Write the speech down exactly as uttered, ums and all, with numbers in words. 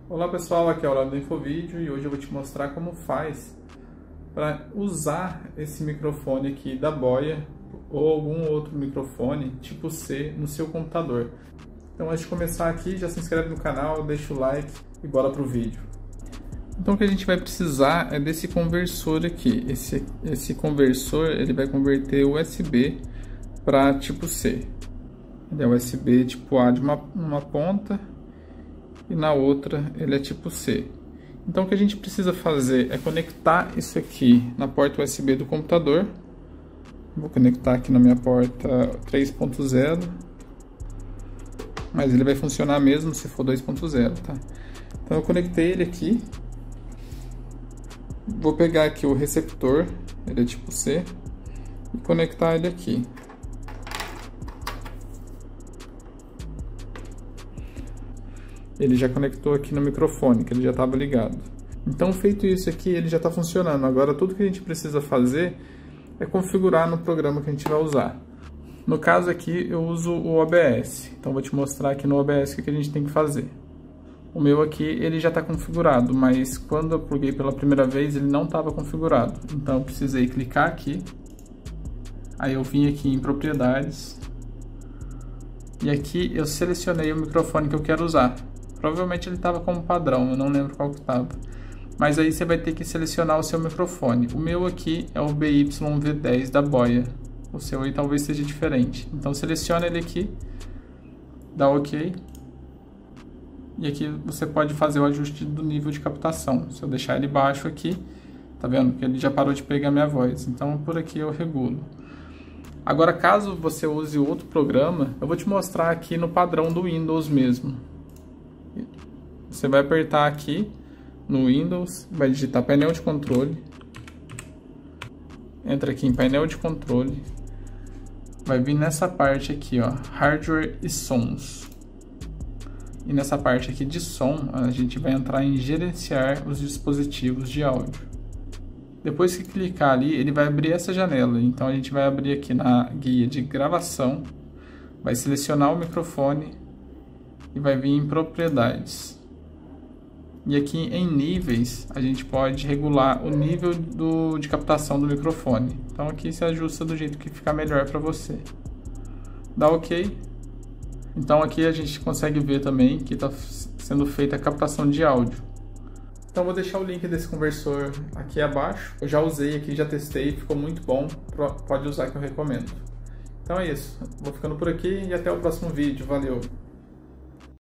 Olá pessoal, aqui é o Lauro do Infovídeo e hoje eu vou te mostrar como faz para usar esse microfone aqui da Boya ou algum outro microfone tipo C no seu computador. Então antes de começar aqui, já se inscreve no canal, deixa o like e bora pro vídeo. Então o que a gente vai precisar é desse conversor aqui. Esse, esse conversor ele vai converter U S B para tipo C. Ele é U S B tipo A de uma, uma ponta e na outra ele é tipo C. Então o que a gente precisa fazer é conectar isso aqui na porta U S B do computador. Vou conectar aqui na minha porta três ponto zero, mas ele vai funcionar mesmo se for dois ponto zero, tá? Então eu conectei ele aqui. Vou pegar aqui o receptor, ele é tipo C, e conectar ele aqui. Ele já conectou aqui no microfone, que ele já estava ligado. Então, feito isso aqui, ele já está funcionando. Agora, tudo que a gente precisa fazer é configurar no programa que a gente vai usar. No caso aqui, eu uso o O B S. Então, vou te mostrar aqui no O B S o que a gente tem que fazer. O meu aqui, ele já está configurado, mas quando eu pluguei pela primeira vez, ele não estava configurado. Então, eu precisei clicar aqui. Aí, eu vim aqui em Propriedades. E aqui, eu selecionei o microfone que eu quero usar. Provavelmente ele estava como padrão, eu não lembro qual que estava. Mas aí você vai ter que selecionar o seu microfone. O meu aqui é o B Y V dez da Boya. O seu aí talvez seja diferente. Então seleciona ele aqui, dá OK. E aqui você pode fazer o ajuste do nível de captação. Se eu deixar ele baixo aqui, tá vendo que ele já parou de pegar minha voz. Então por aqui eu regulo. Agora caso você use outro programa, eu vou te mostrar aqui no padrão do Windows mesmo. Você vai apertar aqui no Windows, vai digitar painel de controle, entra aqui em painel de controle, vai vir nessa parte aqui, ó, hardware e sons, e nessa parte aqui de som a gente vai entrar em gerenciar os dispositivos de áudio. Depois que clicar ali, ele vai abrir essa janela, então a gente vai abrir aqui na guia de gravação, vai selecionar o microfone e vai vir em propriedades. E aqui em níveis, a gente pode regular o nível do, de captação do microfone. Então aqui se ajusta do jeito que ficar melhor para você. Dá OK. Então aqui a gente consegue ver também que está sendo feita a captação de áudio. Então vou deixar o link desse conversor aqui abaixo. Eu já usei aqui, já testei, ficou muito bom. Pode usar que eu recomendo. Então é isso. Vou ficando por aqui e até o próximo vídeo. Valeu!